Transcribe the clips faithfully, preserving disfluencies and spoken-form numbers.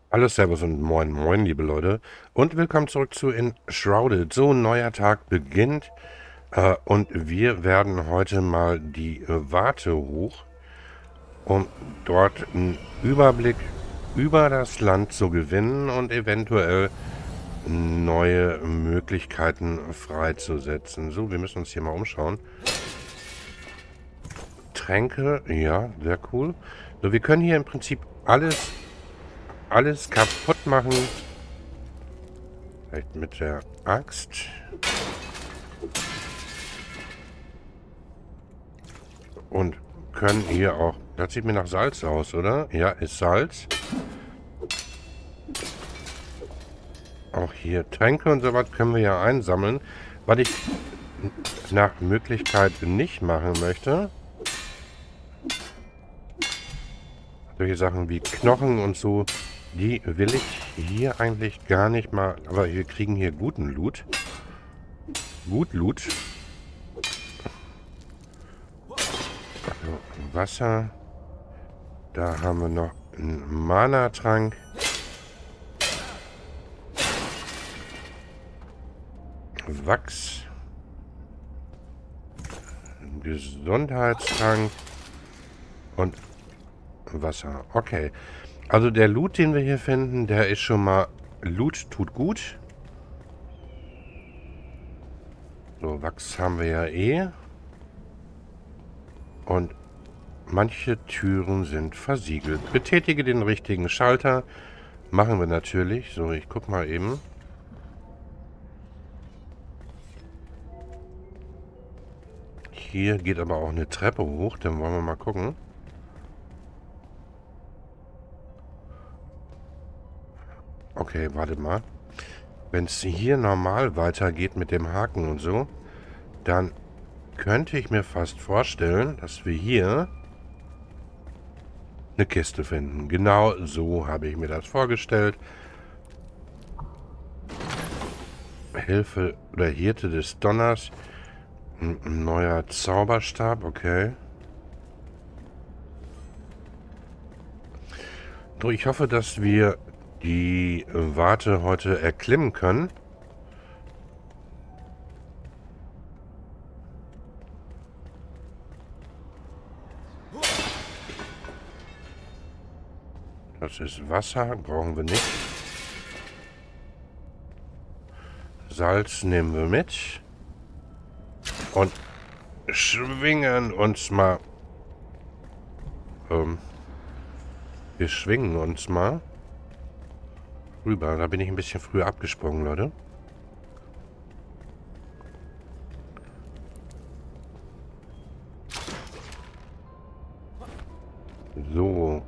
Hallo, Servus und Moin Moin, liebe Leute. Und willkommen zurück zu Enshrouded. So ein neuer Tag beginnt. Äh, und wir werden heute mal die äh, Warte hoch, um dort einen Überblick über das Land zu gewinnen und eventuell neue Möglichkeiten freizusetzen. So, wir müssen uns hier mal umschauen. Tränke, ja, sehr cool. So, wir können hier im Prinzip alles, alles kaputt machen. Vielleicht mit der Axt. Und können hier auch... Das sieht mir nach Salz aus, oder? Ja, ist Salz. Auch hier Tränke und sowas können wir ja einsammeln. Was ich nach Möglichkeit nicht machen möchte. Solche Sachen wie Knochen und so, die will ich hier eigentlich gar nicht mal... Aber wir kriegen hier guten Loot. Gut Loot. Also Wasser. Da haben wir noch einen Mana-Trank. Wachs. Gesundheitstrank. Und Wasser. Okay. Also der Loot, den wir hier finden, der ist schon mal... Loot tut gut. So, Wachs haben wir ja eh. Und manche Türen sind versiegelt. Betätige den richtigen Schalter. Machen wir natürlich. So, ich guck mal eben. Hier geht aber auch eine Treppe hoch. Dann wollen wir mal gucken. Okay, warte mal. Wenn es hier normal weitergeht mit dem Haken und so, dann könnte ich mir fast vorstellen, dass wir hier eine Kiste finden. Genau so habe ich mir das vorgestellt. Hilfe oder Hirte des Donners. Ein, ein neuer Zauberstab, okay. So, ich hoffe, dass wir die Warte heute erklimmen können. Das ist Wasser, brauchen wir nicht. Salz nehmen wir mit. Und schwingen uns mal. Ähm, wir schwingen uns mal rüber. Da bin ich ein bisschen früher abgesprungen, Leute. So.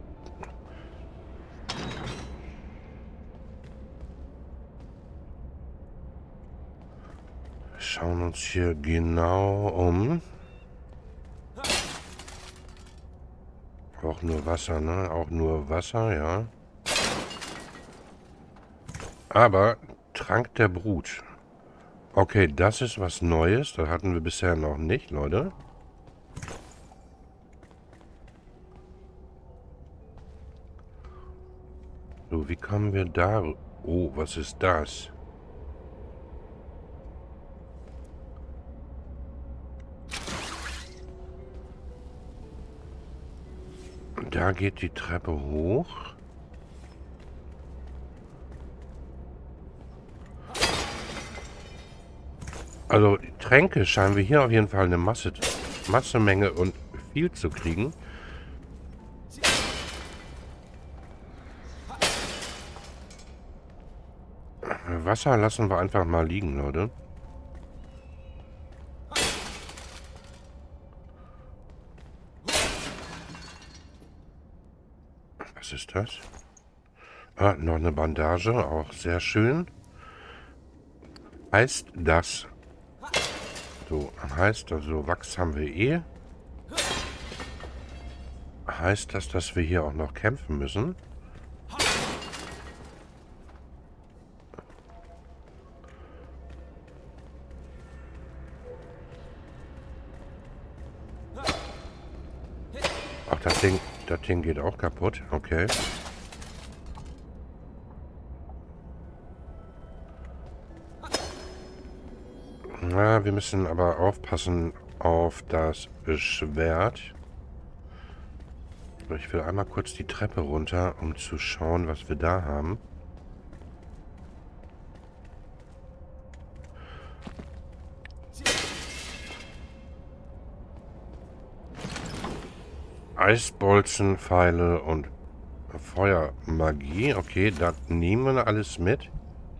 Schauen uns hier genau um. Auch nur Wasser, ne? Auch nur Wasser, ja. Aber Trank der Brut. Okay, das ist was Neues. Das hatten wir bisher noch nicht, Leute. So, wie kommen wir da? Oh, was ist das? Da geht die Treppe hoch. Also die Tränke scheinen wir hier auf jeden Fall eine Masse, Massemenge und viel zu kriegen. Wasser lassen wir einfach mal liegen, Leute. Was ist das? Ah, noch eine Bandage, auch sehr schön. Heißt das... So, heißt also, Wachs haben wir eh. Heißt das, dass wir hier auch noch kämpfen müssen? Ach, das Ding, das Ding geht auch kaputt. Okay. Ja, wir müssen aber aufpassen auf das Schwert. Ich will einmal kurz die Treppe runter, um zu schauen, was wir da haben. Eisbolzen, Pfeile und Feuermagie. Okay, da nehmen wir alles mit.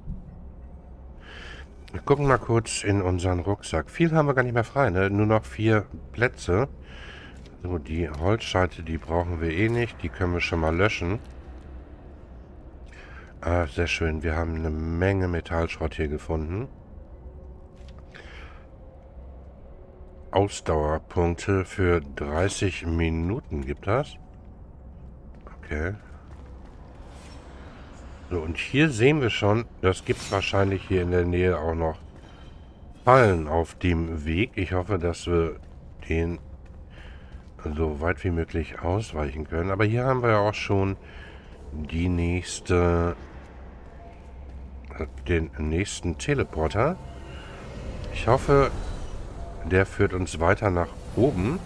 Wir gucken mal kurz in unseren Rucksack. Viel haben wir gar nicht mehr frei, ne? Nur noch vier Plätze. So, die Holzscheite, die brauchen wir eh nicht. Die können wir schon mal löschen. Ah, sehr schön. Wir haben eine Menge Metallschrott hier gefunden. Ausdauerpunkte für dreißig Minuten gibt das. Okay. So, und hier sehen wir schon, das gibt wahrscheinlich hier in der Nähe auch noch Fallen auf dem Weg. Ich hoffe, dass wir den so weit wie möglich ausweichen können. Aber hier haben wir ja auch schon die nächste, den nächsten Teleporter. Ich hoffe, der führt uns weiter nach oben.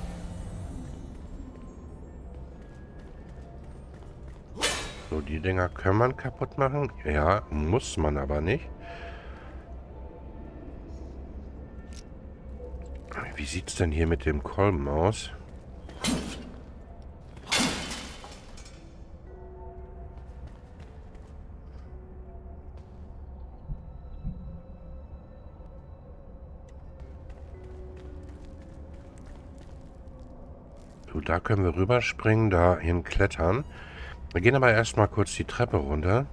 So, die Dinger kann man kaputt machen. Ja, muss man aber nicht. Wie sieht es denn hier mit dem Kolben aus? So, da können wir rüberspringen, dahin klettern. Wir gehen aber erstmal kurz die Treppe runter.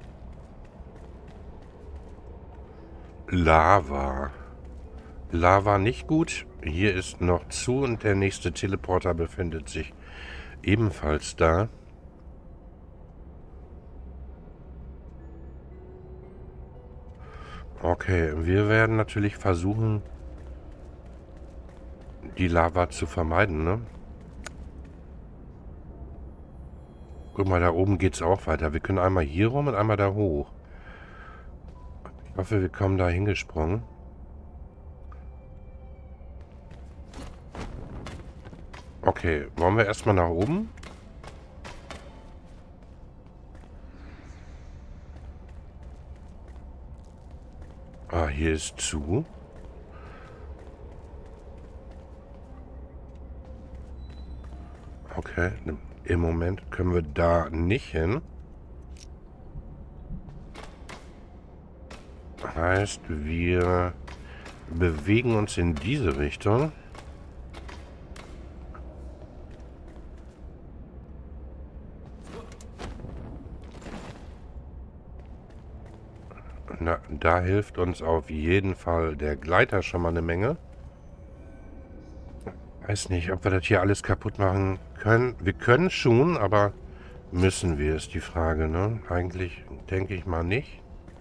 Lava. Lava nicht gut. Hier ist noch zu und der nächste Teleporter befindet sich ebenfalls da. Okay, wir werden natürlich versuchen, die Lava zu vermeiden, ne? Guck mal, da oben geht's auch weiter. Wir können einmal hier rum und einmal da hoch. Ich hoffe, wir kommen da hingesprungen. Okay, wollen wir erstmal nach oben? Ah, hier ist zu. Okay, im Moment können wir da nicht hin. Heißt, wir bewegen uns in diese Richtung. Na, da hilft uns auf jeden Fall der Gleiter schon mal eine Menge. Weiß nicht, ob wir das hier alles kaputt machen können. Wir können schon, aber müssen wir, ist die Frage, ne? Eigentlich denke ich mal nicht.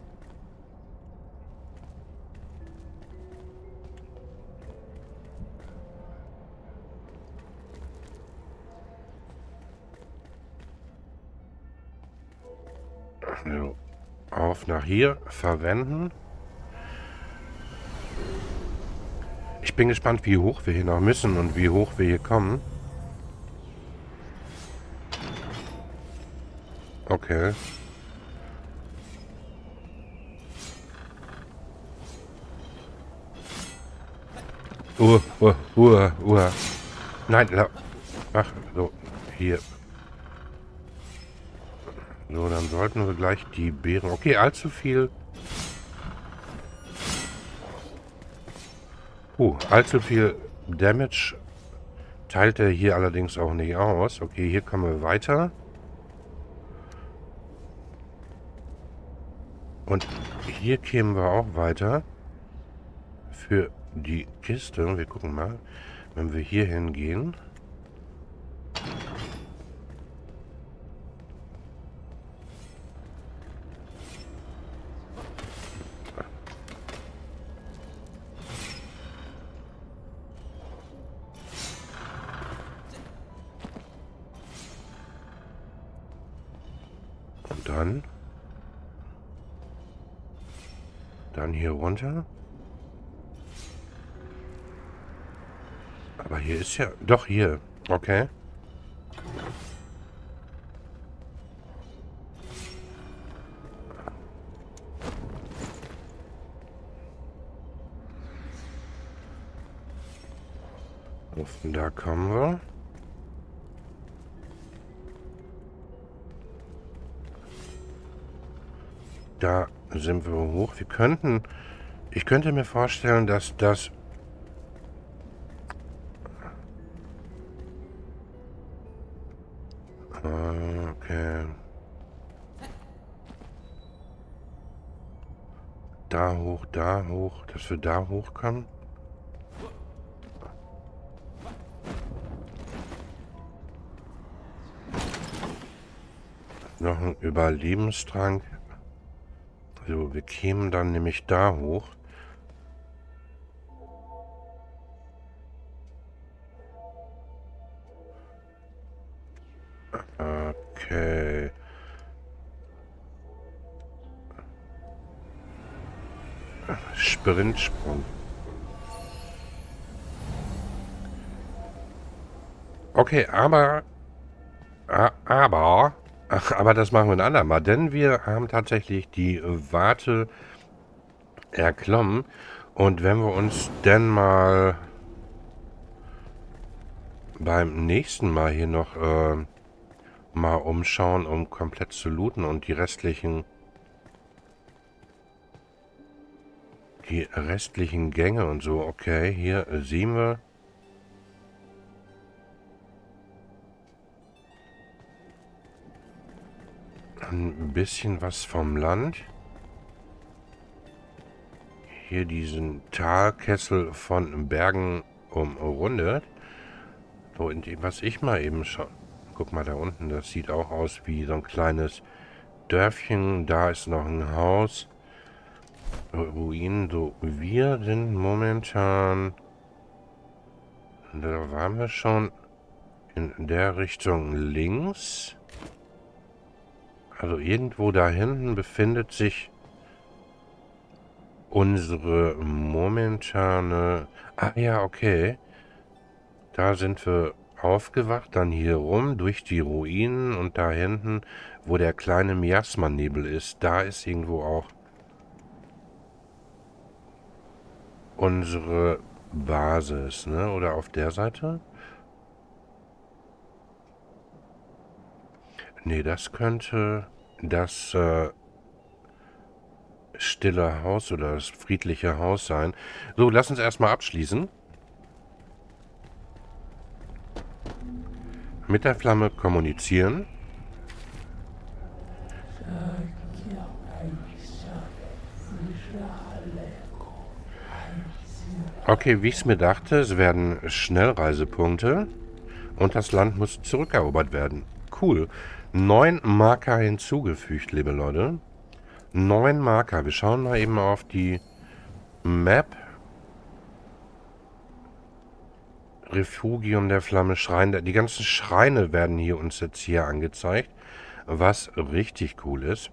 So. Auf nach hier verwenden. Ich bin gespannt, wie hoch wir hier noch müssen und wie hoch wir hier kommen. Okay. Uh, uh, uh, uh. Nein, ach, so, hier. So, dann sollten wir gleich die Beeren... Okay, allzu viel... Uh, allzu viel Damage teilt er hier allerdings auch nicht aus. Okay, hier kommen wir weiter. Und hier kämen wir auch weiter. Für die Kiste. Wir gucken mal, wenn wir hier hingehen. Und dann... Dann hier runter. Aber hier ist ja... Doch, hier. Okay. Von da kommen wir. Da sind wir hoch. Wir könnten... Ich könnte mir vorstellen, dass das... Okay. Da hoch, da hoch. Dass wir da hoch können. Noch ein Überlebenstrank. So, wir kämen dann nämlich da hoch. Okay. Sprintsprung. Okay, aber... Aber... Aber das machen wir ein andermal, denn wir haben tatsächlich die Warte erklommen. Und wenn wir uns denn mal beim nächsten Mal hier noch äh, mal umschauen, um komplett zu looten und die restlichen die restlichen Gänge und so. Okay, hier sehen wir ein bisschen was vom Land. Hier diesen Talkessel von Bergen umrundet. So, und was ich mal eben schon... Guck mal da unten, das sieht auch aus wie so ein kleines Dörfchen. Da ist noch ein Haus. Ruinen. So, wir sind momentan... Da waren wir schon in der Richtung links. Also irgendwo da hinten befindet sich unsere momentane... Ah ja, okay. Da sind wir aufgewacht, dann hier rum, durch die Ruinen und da hinten, wo der kleine Miasma-Nebel ist, da ist irgendwo auch unsere Basis, ne? Oder auf der Seite? Ne, das könnte das äh, stille Haus oder das friedliche Haus sein. So, lass uns erstmal abschließen. Mit der Flamme kommunizieren. Okay, wie ich es mir dachte, es werden Schnellreisepunkte und das Land muss zurückerobert werden. Cool. Neun Marker hinzugefügt, liebe Leute. Neun Marker. Wir schauen mal eben auf die Map. Refugium der Flamme, Schrein. Der, die ganzen Schreine werden hier uns jetzt hier angezeigt, was richtig cool ist.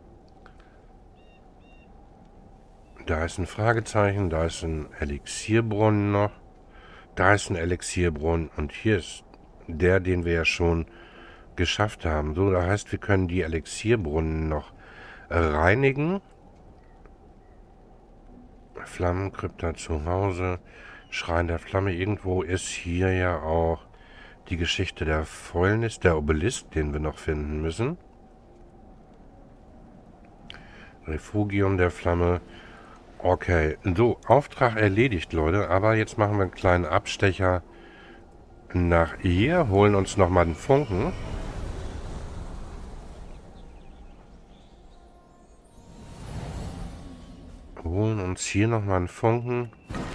Da ist ein Fragezeichen, da ist ein Elixierbrunnen noch, da ist ein Elixierbrunnen und hier ist der, den wir ja schon geschafft haben. So, das heißt, wir können die Elixierbrunnen noch reinigen. Flammenkrypta zu Hause, Schrein der Flamme. Irgendwo ist hier ja auch die Geschichte der Fäulnis, der Obelisk, den wir noch finden müssen. Refugium der Flamme. Okay, so, Auftrag erledigt, Leute. Aber jetzt machen wir einen kleinen Abstecher nach hier, holen uns nochmal den Funken. Holen uns hier nochmal einen Funken.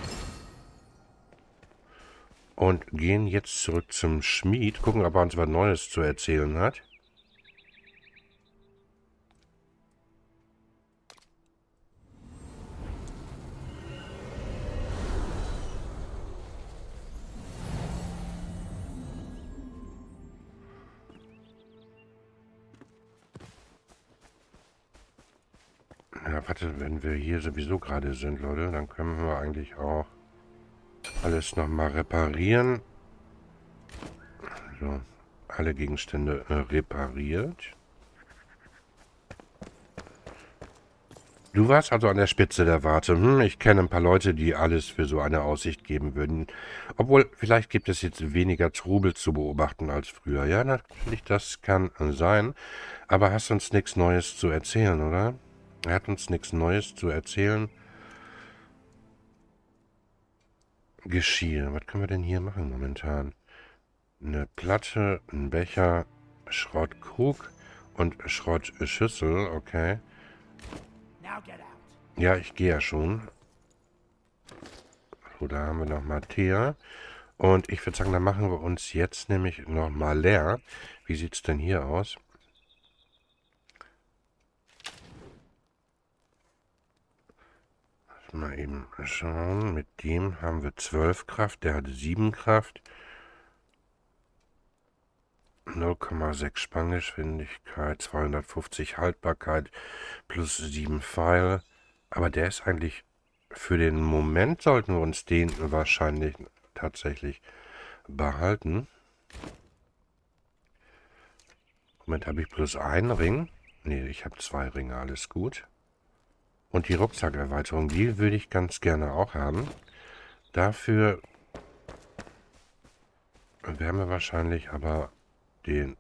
Und gehen jetzt zurück zum Schmied. Gucken, ob er uns was Neues zu erzählen hat. Ja, warte, wenn wir hier sowieso gerade sind, Leute, dann können wir eigentlich auch Alles nochmal reparieren. So, alle Gegenstände äh, repariert. Du warst also an der Spitze der Warte. Hm, ich kenne ein paar Leute, die alles für so eine Aussicht geben würden. Obwohl, vielleicht gibt es jetzt weniger Trubel zu beobachten als früher. Ja, natürlich, das kann sein. Aber hast uns nichts Neues zu erzählen, oder? Er hat uns nichts Neues zu erzählen. Geschirr. Was können wir denn hier machen momentan? Eine Platte, ein Becher, Schrottkrug und Schrottschüssel, okay. Ja, ich gehe ja schon. So, da haben wir nochmal Thea. Und ich würde sagen, dann machen wir uns jetzt nämlich nochmal leer. Wie sieht es denn hier aus? Mal eben schauen. Mit dem haben wir zwölf Kraft. Der hat sieben Kraft. null Komma sechs Spanngeschwindigkeit, zweihundertfünfzig Haltbarkeit plus sieben Pfeil. Aber der ist eigentlich, für den Moment sollten wir uns den wahrscheinlich tatsächlich behalten. Moment, habe ich bloß einen Ring? Ne, ich habe zwei Ringe, alles gut. Und die Rucksackerweiterung, die würde ich ganz gerne auch haben. Dafür werden wir wahrscheinlich aber den...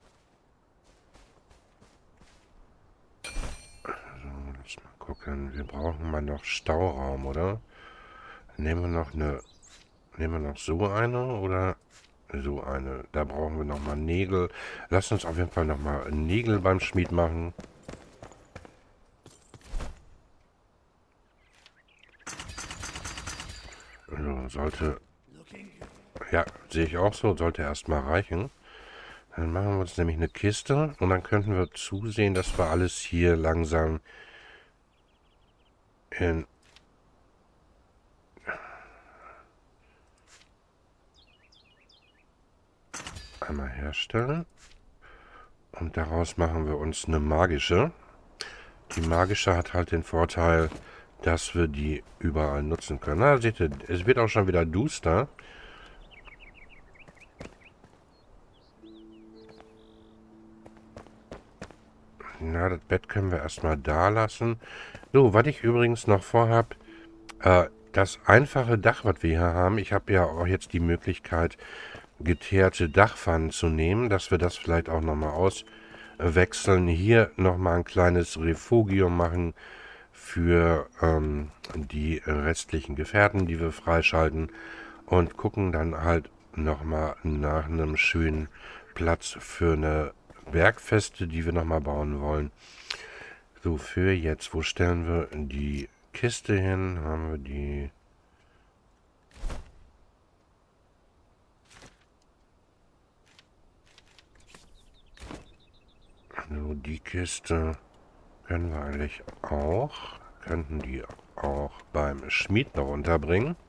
So, lass mal gucken. Wir brauchen mal noch Stauraum, oder? Nehmen wir noch eine... Nehmen wir noch so eine oder so eine? Da brauchen wir nochmal Nägel. Lass uns auf jeden Fall nochmal Nägel beim Schmied machen. So, sollte... Ja, sehe ich auch so. Sollte erstmal reichen. Dann machen wir uns nämlich eine Kiste und dann könnten wir zusehen, dass wir alles hier langsam in... einmal herstellen. Und daraus machen wir uns eine magische. Die magische hat halt den Vorteil, dass wir die überall nutzen können. Na, seht ihr, es wird auch schon wieder duster. Na, das Bett können wir erstmal da lassen. So, was ich übrigens noch vorhab, äh, das einfache Dach, was wir hier haben, ich habe ja auch jetzt die Möglichkeit, geteerte Dachpfannen zu nehmen, dass wir das vielleicht auch nochmal auswechseln. Hier nochmal ein kleines Refugium machen für ähm, die restlichen Gefährten, die wir freischalten und gucken dann halt nochmal nach einem schönen Platz für eine Bergfeste, die wir nochmal bauen wollen. So, für jetzt, wo stellen wir die Kiste hin? Haben wir die... So, die Kiste können wir eigentlich auch, könnten die auch beim Schmied noch unterbringen.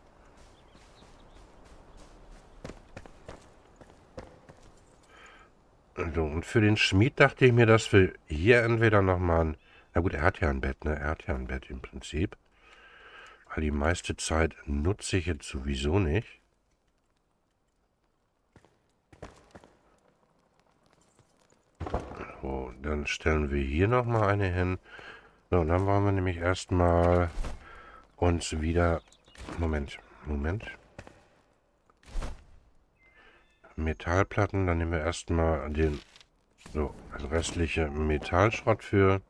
So, und für den Schmied dachte ich mir, dass wir hier entweder nochmal ein... Na gut, er hat ja ein Bett, ne? Er hat ja ein Bett im Prinzip. Weil die meiste Zeit nutze ich jetzt sowieso nicht. So, dann stellen wir hier nochmal eine hin. So, und dann wollen wir nämlich erstmal uns wieder... Moment, Moment. Metallplatten, dann nehmen wir erstmal den so, restliche Metallschrott für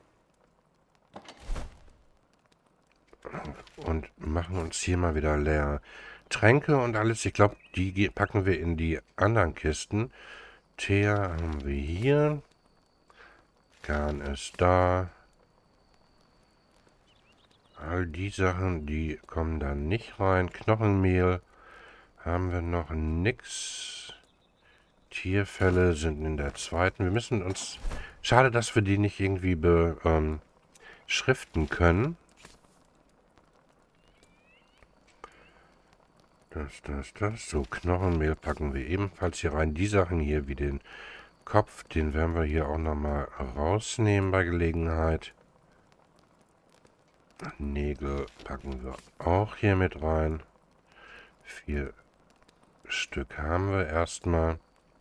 und machen uns hier mal wieder leer. Tränke und alles, ich glaube, die packen wir in die anderen Kisten. Teer haben wir hier. Garn ist da. All die Sachen, die kommen da nicht rein. Knochenmehl haben wir noch nix. Tierfälle sind in der zweiten. Wir müssen uns... Schade, dass wir die nicht irgendwie beschriften ähm, können. Das, das, das. So, Knochenmehl packen wir ebenfalls hier rein. Die Sachen hier wie den Kopf, den werden wir hier auch nochmal rausnehmen bei Gelegenheit. Nägel packen wir auch hier mit rein. Vier Stück haben wir erstmal.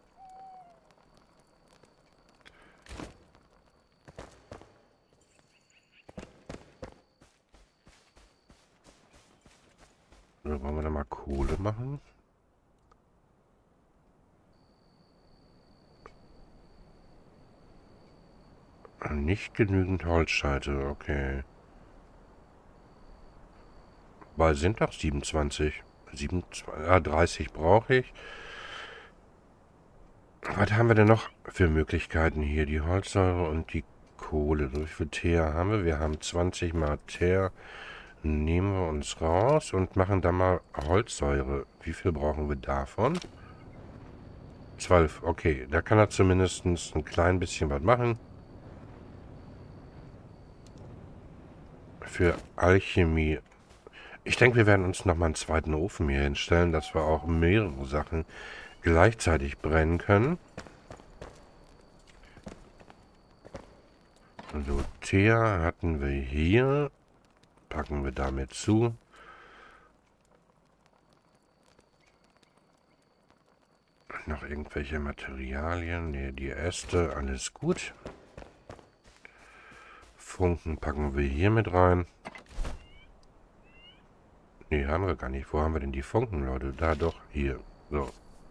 Oder wollen wir da mal Kohle machen? Nicht genügend Holzscheite, okay. Weil sind doch siebenundzwanzig. siebenundzwanzig, ah, dreißig brauche ich. Was haben wir denn noch für Möglichkeiten hier? Die Holzsäure und die Kohle. Wie viel Teer haben wir? Wir haben zwanzig mal Teer. Nehmen wir uns raus und machen da mal Holzsäure. Wie viel brauchen wir davon? zwölf. Okay, da kann er zumindest ein klein bisschen was machen. Für Alchemie. Ich denke, wir werden uns nochmal einen zweiten Ofen hier hinstellen, dass wir auch mehrere Sachen gleichzeitig brennen können. So, Teer hatten wir hier. Packen wir damit zu. Noch irgendwelche Materialien. Ne, die Äste, alles gut. Funken packen wir hier mit rein. Ne, haben wir gar nicht. Wo haben wir denn die Funken, Leute? Da doch, hier. So.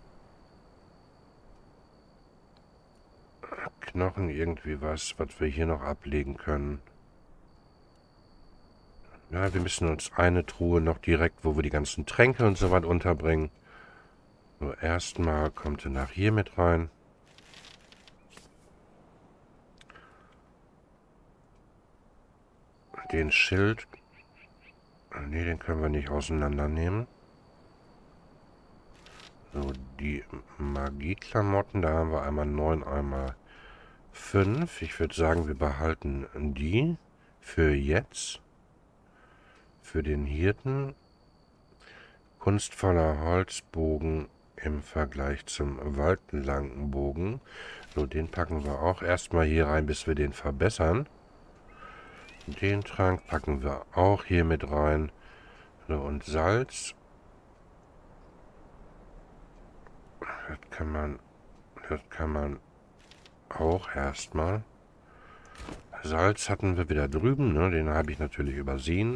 Knochen, irgendwie was, was wir hier noch ablegen können. Ja, wir müssen uns eine Truhe noch direkt, wo wir die ganzen Tränke und so was unterbringen. So, erstmal kommt er nach hier mit rein. Den Schild. Ne, den können wir nicht auseinandernehmen. So, die Magieklamotten, da haben wir einmal neun, einmal fünf. Ich würde sagen, wir behalten die für jetzt. Für den Hirten. Kunstvoller Holzbogen im Vergleich zum waldlangen Bogen. So, den packen wir auch erstmal hier rein, bis wir den verbessern. Den Trank packen wir auch hier mit rein. So, und Salz. Das kann man, das kann man auch erstmal. Salz hatten wir wieder drüben, ne? Den habe ich natürlich übersehen.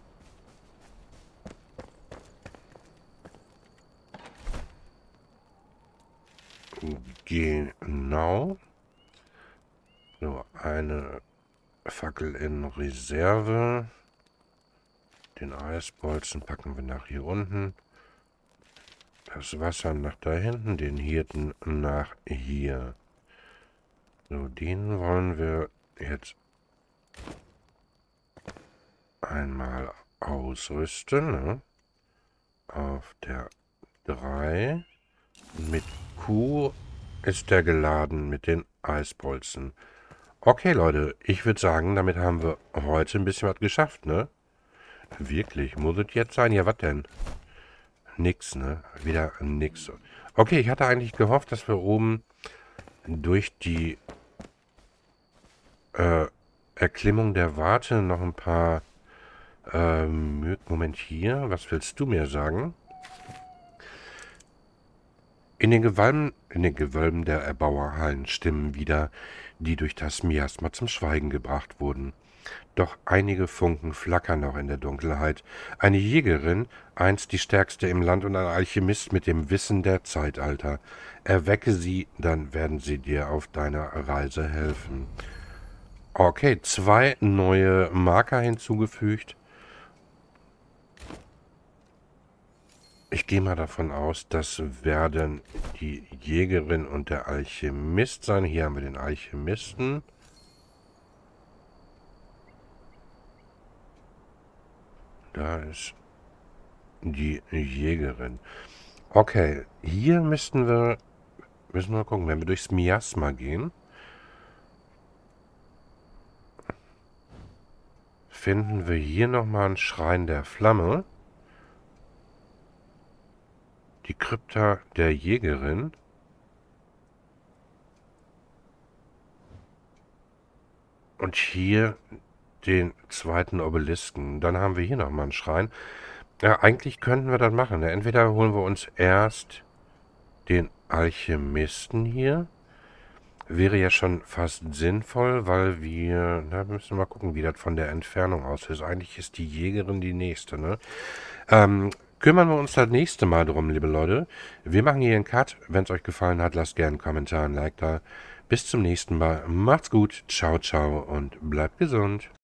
Genau. So, eine Fackel in Reserve. Den Eisbolzen packen wir nach hier unten. Das Wasser nach da hinten, den Hirten nach hier. So, den wollen wir jetzt einmal ausrüsten. Ne? Auf der drei. Mit Q ist der geladen mit den Eisbolzen. Okay, Leute, ich würde sagen, damit haben wir heute ein bisschen was geschafft, ne? Wirklich, muss es jetzt sein? Ja, was denn? Nix, ne? Wieder nix. Okay, ich hatte eigentlich gehofft, dass wir oben durch die äh, Erklimmung der Warte noch ein paar ähm, Moment hier, was willst du mir sagen? In den Gewölben, in den Gewölben der Erbauerhallen stimmen wieder, die durch das Miasma zum Schweigen gebracht wurden. Doch einige Funken flackern noch in der Dunkelheit. Eine Jägerin, einst die stärkste im Land und ein Alchemist mit dem Wissen der Zeitalter. Erwecke sie, dann werden sie dir auf deiner Reise helfen. Okay, zwei neue Marker hinzugefügt. Ich gehe mal davon aus, das werden die Jägerin und der Alchemist sein. Hier haben wir den Alchemisten. Da ist die Jägerin. Okay, hier müssten wir, müssen wir gucken, wenn wir durchs Miasma gehen, finden wir hier nochmal einen Schrein der Flamme. Die Krypta der Jägerin. Und hier den zweiten Obelisken. Dann haben wir hier nochmal einen Schrein. Ja, eigentlich könnten wir das machen. Ne? Entweder holen wir uns erst den Alchemisten hier. Wäre ja schon fast sinnvoll, weil wir... Na, wir müssen mal gucken, wie das von der Entfernung aus ist. Eigentlich ist die Jägerin die nächste, ne? Ähm, kümmern wir uns das nächste Mal drum, liebe Leute. Wir machen hier einen Cut. Wenn es euch gefallen hat, lasst gerne einen Kommentar, ein Like da. Bis zum nächsten Mal. Macht's gut. Ciao, ciao und bleibt gesund.